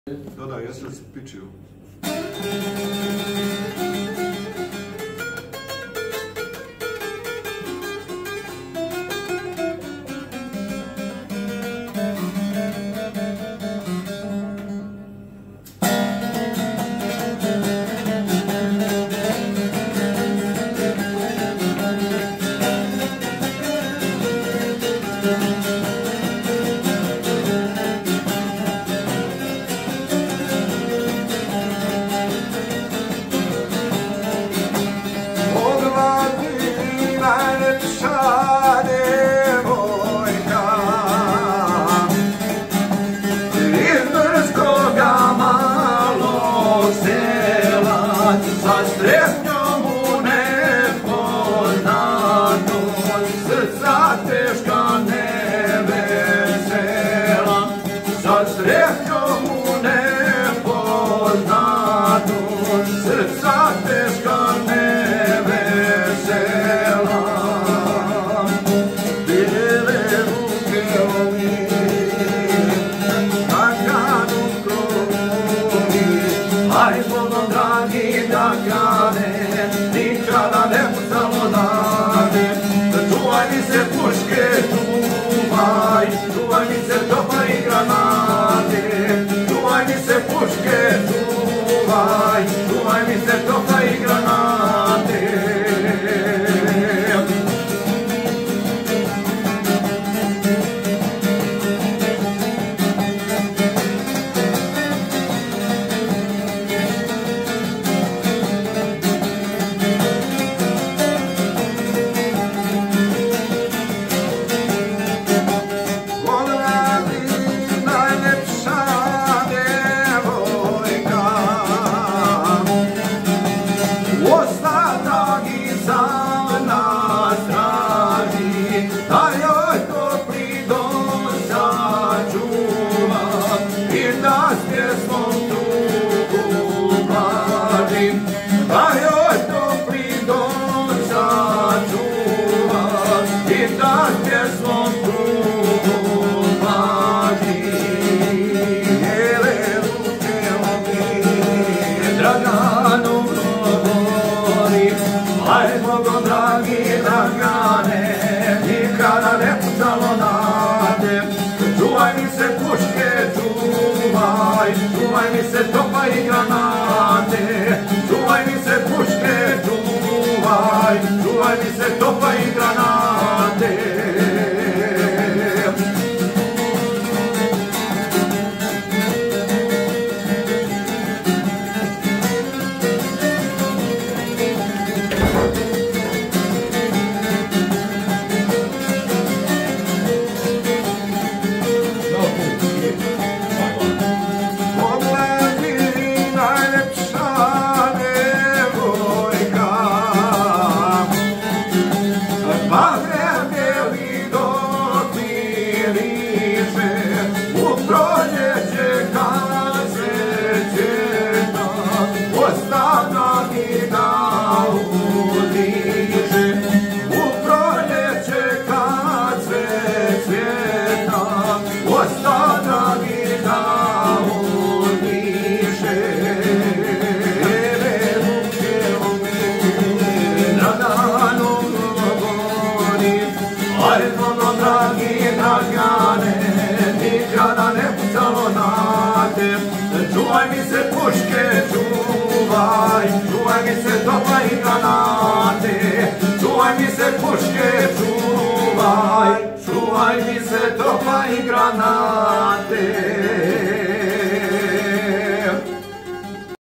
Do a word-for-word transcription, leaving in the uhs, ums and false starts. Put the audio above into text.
Da, da, ja sam se pičio. Sa strepnjom u nepoznatu, srca teška nevesela. Sa strepnjom u nepoznatu, srca teška nevesela. Bijele ruke ovi, kakanu krovi, aj Bogom dragi da grane, nikada ne pucamo dane. Čuvaj mi se puške, čuvaj, čuvaj mi se topa i granate. Čuvaj mi se puške, čuvaj, čuvaj mi se topa i granate. Aj Bogom dragi dragane, nikada ne pucalo nade. Čuvaj mi se puške, čuvaj, čuvaj mi se topa i granate. Čuvaj mi se puške, čuvaj, čuvaj mi se topa i granate. Nikada ne pucalo nade. Čuvaj mi se puške, čuvaj, čuvaj mi se topa i granate. Čuvaj mi se puške, čuvaj, čuvaj mi se topa i granate.